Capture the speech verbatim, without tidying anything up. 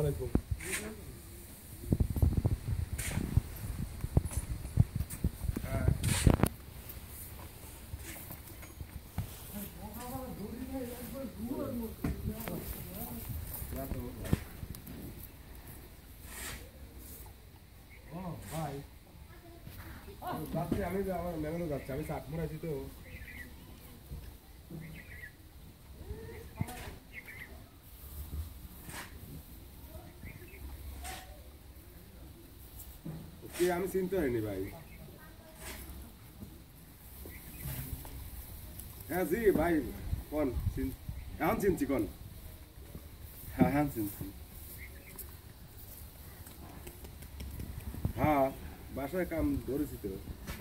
আলাইকুম। যাচ্ছি আমি আমার মেঘানো যাচ্ছি আমি চাট মনে আছি তো কি আমি চিনতে হয়নি ভাই হ্যাঁ জি ভাই কোন এখন চিনছি কোন হ্যাঁ হ্যাঁ চিনছি হ্যাঁ বাসায় কাম ধরেছি তো